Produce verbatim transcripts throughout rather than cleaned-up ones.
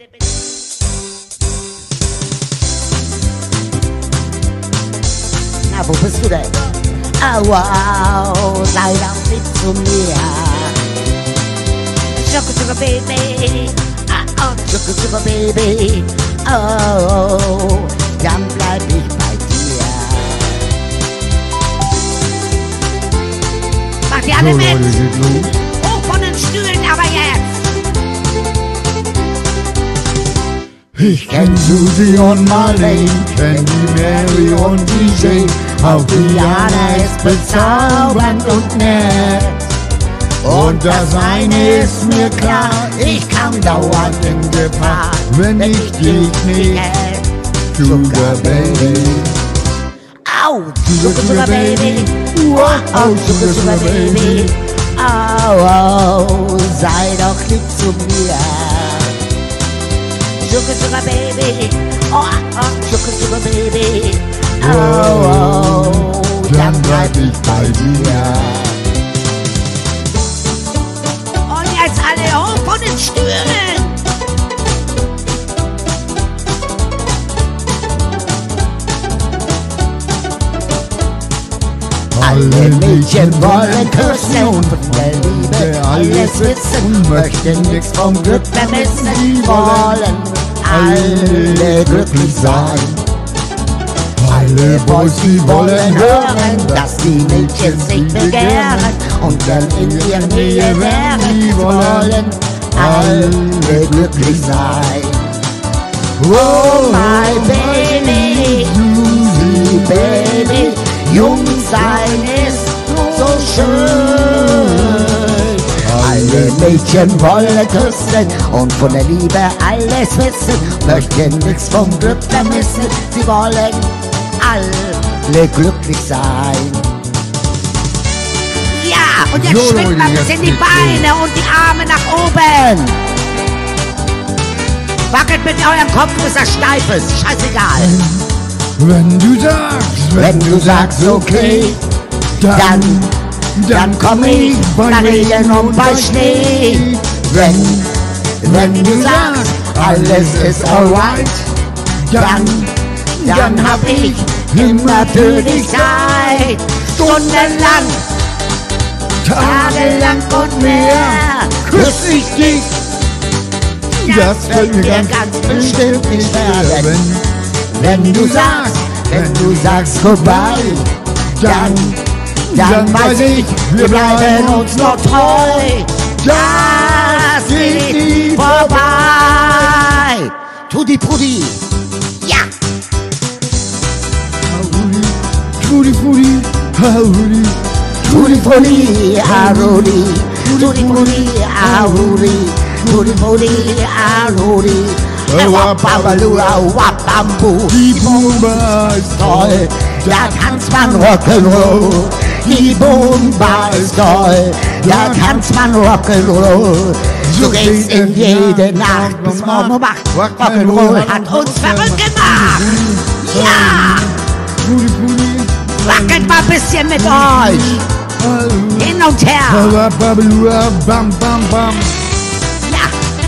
Na, wo bist du denn? Oh, wow, sei doch lieb zu mir. Sugar, sugar, baby. Oh, oh, sugar, sugar, baby. Oh, dann bleib ich bei dir. Macht ihr alle So, mit? Leute, geht los. Hoch von den Stühlen, aber jetzt. Ich kenn Susi und Marlene, kenn die Mary und die Jane. Auch Diana ist bezaubernd und nett. Und das eine ist mir klar, ich kam dauernd in Gefahr, wenn ich dich nicht Sugar Baby. Au, Sugar, Sugar, Baby. Wow, Sugar, Sugar, Baby. Au, au, sei doch lieb zu mir. Sugar, sugar, baby. Oh, oh, sugar, sugar, baby. Oh, oh, dann bleib ich bei dir. Und jetzt alle hoch von den Stühlen. Alle Mädchen wollen küssen und von der Liebe alles wissen und möchten nichts vom Glück vermissen. Sie wollen alle glücklich sein. Alle Boys, die wollen hören, dass die Mädchen sich begehren und dann in ihrer Nähe wären. Sie wollen alle glücklich sein. Oh my baby, Susi baby, jung sein ist so schön. Alle Mädchen wollen küssen und von der Liebe alles wissen, möchten nichts vom Glück vermissen. Sie wollen alle glücklich sein. Ja, und jetzt So, schwingt mal ein jetzt bisschen die geht's Beine und die Arme nach oben. Wackelt mit eurem Kopf, bis er steif ist. Scheißegal. Wenn du sagst, Wenn du sagst okay, dann, dann komm ich bei Regen und bei Schnee. Wenn, wenn du sagst, alles ist alright, dann, dann hab ich immer für dich Zeit. Stundenlang, tagelang und mehr küss ich dich. Das wird mir ganz bestimmt nicht werden. Wenn du sagst, wenn du sagst vorbei, dann, dann weiß ich, wir bleiben uns noch treu. Das geht nie vorbei. Tutti Putti, ja. Tutti Frutti, Harudi, Tutti Frutti, Harudi, Tutti Frutti, Harudi, Tutti Frutti, Harudi. Wapabalula, wapambu. die Bumba ist Toll, da tanzt man Rock'n'Roll. Die Bumba ist toll, da tanzt man Rock'n'Roll. So geht's in jede Nacht bis morgen um acht. Rock'n'Roll hat uns verrückt gemacht. Ja, Tutti Frutti, wackelt mal ein bisschen mit euch. Hin und her. Wapabalua, bam, bam, bam. Ja.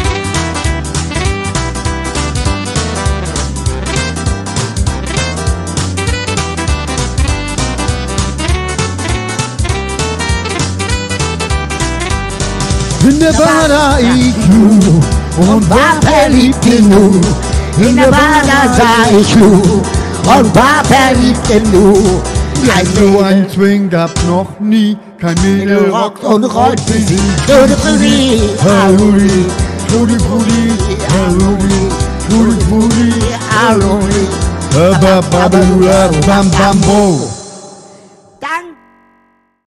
In der Bar da ich Lu und war verliebt in Lu. In der Bar da sah ich Lu und war verliebt in Lu. Ein so ein Swing gab noch nie, kein Mädel rockt und rollt wie sie. Tutti Frutti, Harudi, Tutti Frutti, Harudi, Tutti Frutti, Harudi. Wapabalua, bam, bam, bo.